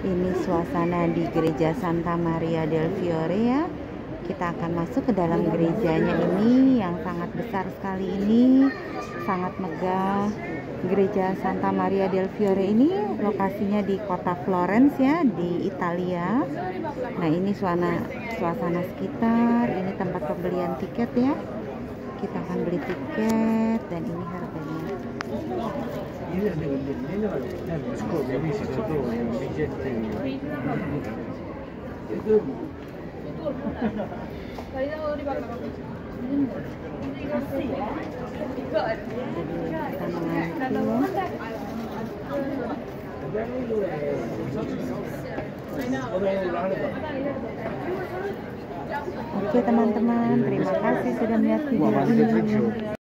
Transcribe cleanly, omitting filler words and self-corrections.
Ini suasana di Gereja Santa Maria del Fiore ya. Kita akan masuk ke dalam gerejanya ini yang sangat besar sekali ini, sangat megah. Gereja Santa Maria del Fiore ini lokasinya di kota Florence ya, di Italia. Nah, ini suasana sekitar, ini tempat pembelian tiket ya. Kita akan beli tiket dan ini harganya. Oke teman-teman, terima kasih sudah melihat video ini.